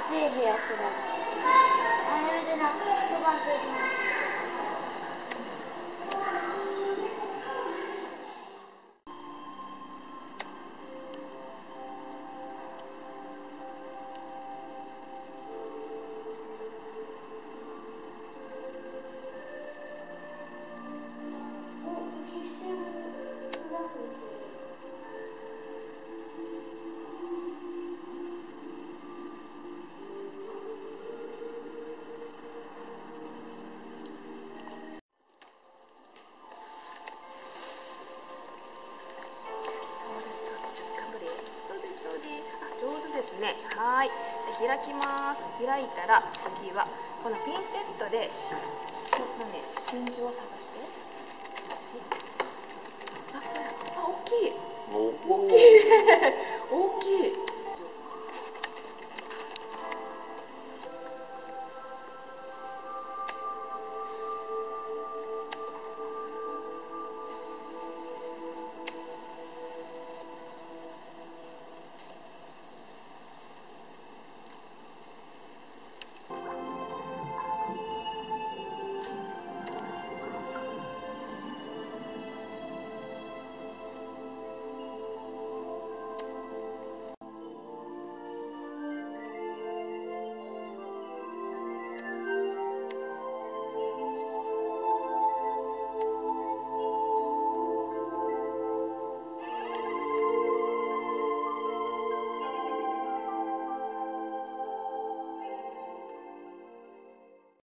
暑い部屋くらい。あ、やめてな、一晩といてな。 ですね。はい。開きます。開いたら次はこのピンセットで真珠を探して。あ、そうだ。あ、大きい。大きい。大きい。